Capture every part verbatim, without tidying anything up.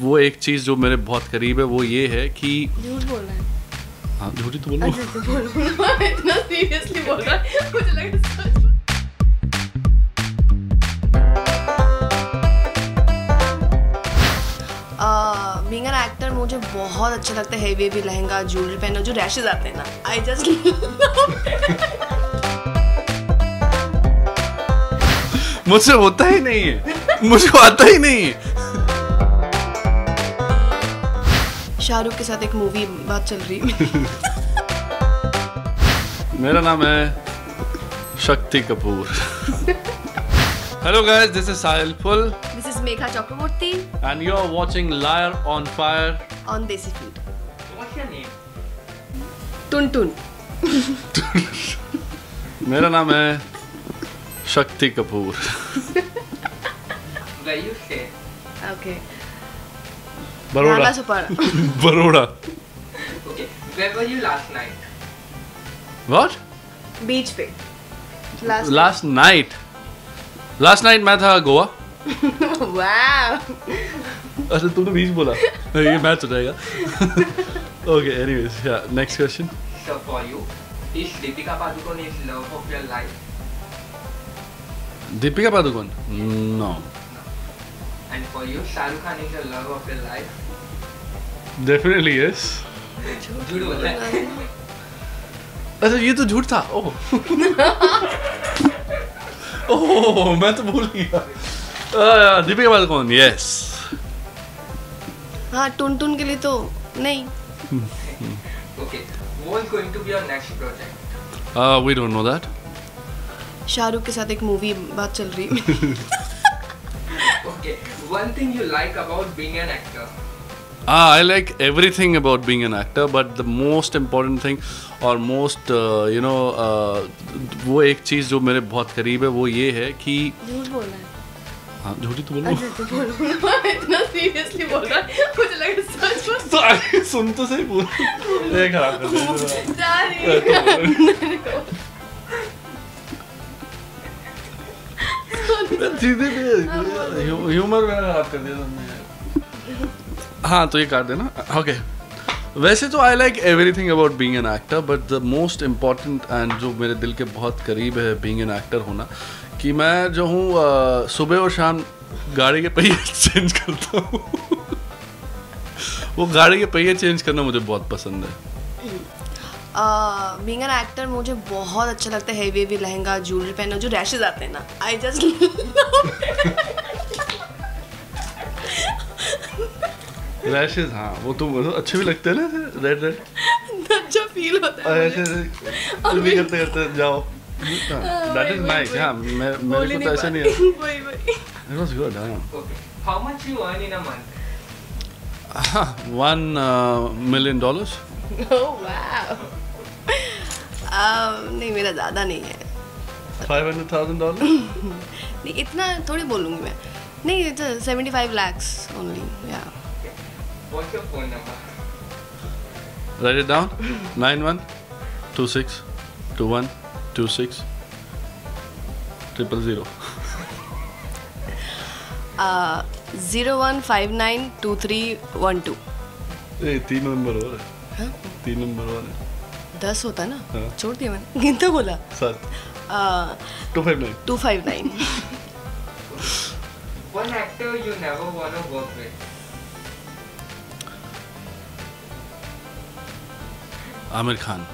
वो एक चीज़ जो मेरे बहुत करीब है वो ये है कि झूठ बोल रहा है। हाँ झूठी तो बोलो। अच्छा तो बोल इतना सीरियसली बोल रहा है, मुझे लगा सच में। बीइंग एन एक्टर मुझे बहुत अच्छा लगता है हेवी हेवी लहंगा ज्वेलरी पहनना, जो रैशेस आते हैं ना, आई जस्ट मुझसे होता ही नहीं है, मुझको आता ही नहीं है। शाहरुख के साथ एक मूवी बात चल रही है। मेरा नाम है Shakti Kapoor. Hello guys, this is Sahil Phull this is Megha Chakraborty and you're watching Liar on Fire on Desi Food. What's your name? टुन टुन। मेरा नाम है Shakti Kapoor. Where you stay? Okay. Baroda. नाला Sopara. Baroda. Okay. Where were you last night? What? बीच पे। Last. Last night. Last night मैं था Goa. Wow. अच्छा तुमने बीच बोला, ये मैच हो जाएगा। Okay, anyways, yeah. Next question. So for you, is Deepika Padukone is love of your life? Deepika Padukone? No. And for you, Shah Rukh Khan is the love of your life? Definitely yes. झूठ बोल रहा है। अच्छा ये तो झूठ था। ओह। ओह मैं तो भूल गया। आ, दीपिका पादुकोण यस। हाँ टुन टुन के लिए तो नहीं। Okay. What's going to be your next project? Uh, we don't know that. Shahrukh के साथ एक मूवी बात चल रही है। Okay. One thing you like about being an actor? Ah, I like everything about being an actor, but the most important thing or most uh, you know uh, वो एक चीज़ जो मेरे बहुत करीब है वो ये है कि झूठ बोल रहा है। हाँ झूठी तो बोलो। अच्छा तो बोल इतना सीरियसली बोल रहा है, मुझे लगा सच में। तो आगे सुन तो सही बोल। ये खराब कर दिया। जा रही है। सीधे ह्यूमर मेरा खराब कर दिया तुमने। हाँ तो ये काट देना। ओके वैसे तो I like everything about being an actor, but the most important and जो मेरे दिल के बहुत करीब है बीइंग एन एक्टर होना, कि मैं जो हूँ सुबह और शाम गाड़ी के पहिए चेंज करता हूँ। वो गाड़ी के पहिए चेंज करना मुझे बहुत पसंद है। बीइंग एन एक्टर मुझे बहुत अच्छा लगता है हेवी हेवी लहंगा ज्वेलरी पहनना, जो रैशेस आते हैं ना, आई जस्ट रैशेस। हाँ वो तो अच्छे भी लगते हैं ना, रेड रेड अच्छा फील होता है। ऐसे ऐसे भी करते करते जाओ। That is nice. हाँ मैं मेरे को तो ऐसा नहीं है। वही वही। It was good. हाँ Okay. How much you earn in a month? One million dollars. Oh wow. नहीं मेरा ज़्यादा नहीं है। Five hundred thousand dollar. नहीं इतना थोड़ी बोलूँगी मैं। नहीं it's seventy five lakhs only. Yeah What's your phone number? Write it down. Nine one two six two one two six triple zero. Zero one five nine two three one two. ए तीन number हो रहा है। हाँ तीन number हो रहा है। दस होता ना। हाँ। छोड़ दिया मैंने, गिनता बोला। सात two five nine two five nine. One actor you never wanna work with? Aamir Khan.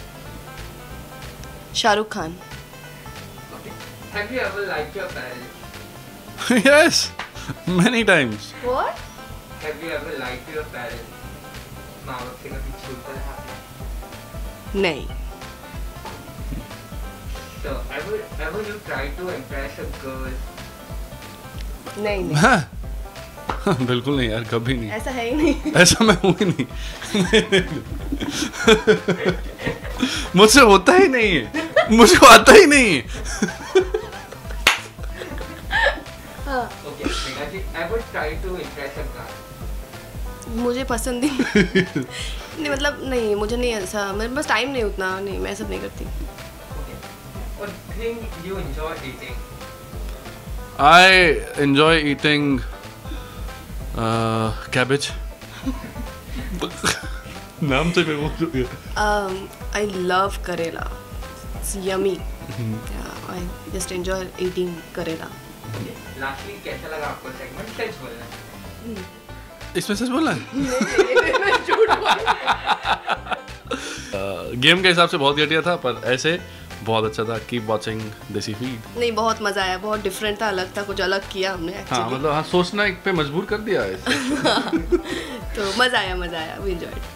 Shahrukh Khan. Okay. Have you ever liked your parents? Yes, many times. What? Have you ever liked your parents? माँ बाप से कभी छूट कर आपने? नहीं। So ever ever you try to impress a girl? नहीं नहीं हाँ बिल्कुल नहीं यार, कभी नहीं। ऐसा है ही नहीं। ऐसा मैं हूँ ही नहीं। मुझसे होता ही नहीं है, मुझको आता ही नहीं है। हाँ Okay. Megha ji, ever try to impress a girl? मुझे पसंद ही नहीं, मतलब नहीं मुझे नहीं ऐसा, मेरे पास टाइम नहीं उतना, नहीं मैं सब नहीं करती। Okay. One thing you enjoy eating? I enjoy eating cabbage नाम से मैं बोल चुकी I love karela, it's yummy, I just enjoy eating karela. Lastly कैसा लगा आपको सेगमेंट सच बोलना? इसमें सच बोलना है? गेम के हिसाब से बहुत घटिया था, पर ऐसे बहुत अच्छा था। Keep watching Desi Feed. नहीं, बहुत मजा आया, बहुत डिफरेंट था, अलग था, कुछ अलग किया हमने एक्चुअली। हाँ मतलब हाँ, सोचना एक पे मजबूर कर दिया है। तो मजा आया, मजा आया, वी एंजॉयड।